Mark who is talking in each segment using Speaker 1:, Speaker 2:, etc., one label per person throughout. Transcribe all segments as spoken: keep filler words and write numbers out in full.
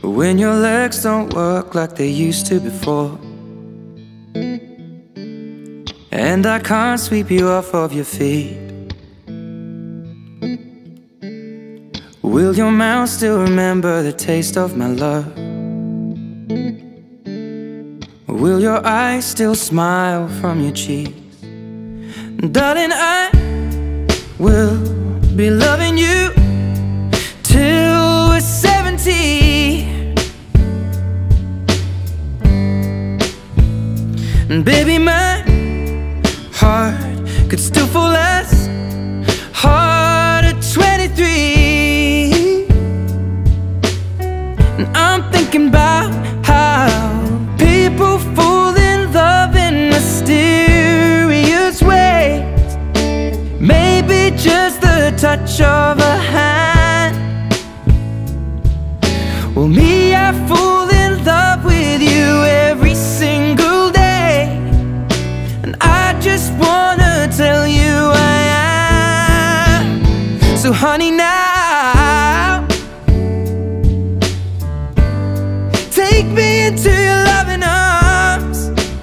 Speaker 1: when your legs don't work like they used to before, and I can't sweep you off of your feet. Will your mouth still remember the taste of my love? Will your eyes still smile from your cheeks? Darling, I will be loving you till we're seventy. And baby, my heart could still fall as hard at twenty-three. And I'm thinking about how people fall in love in mysterious ways. Maybe just the touch of a hand. Well, me, I fall in love with you every single day, and I just wanna tell you I am. So honey, now take me into your loving arms.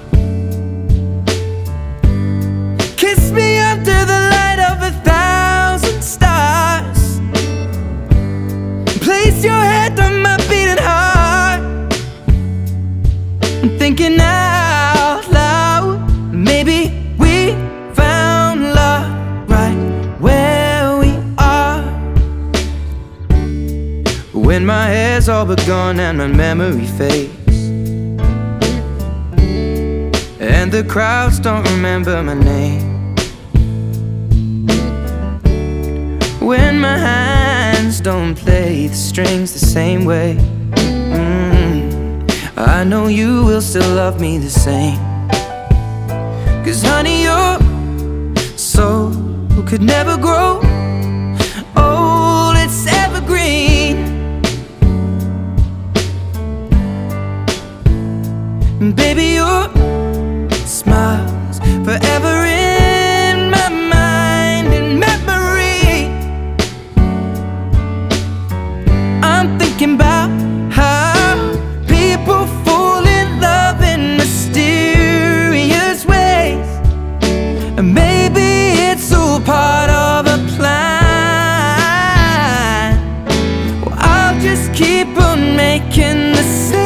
Speaker 1: Kiss me under the light of a thousand stars. Place your head on my beating heart. I'm thinking out loud, maybe we found love right where we are. When my hair's all but gone and my memory fades, and the crowds don't remember my name, when my hands don't play the strings the same way, mm, I know you will still love me the same. Cause honey, your soul could never grow old, it's evergreen. And baby, your smile's forever in my mind and memory. I'm thinking about how people fall in love in mysterious ways, and maybe it's all part of a plan. Well, I'll just keep on making the same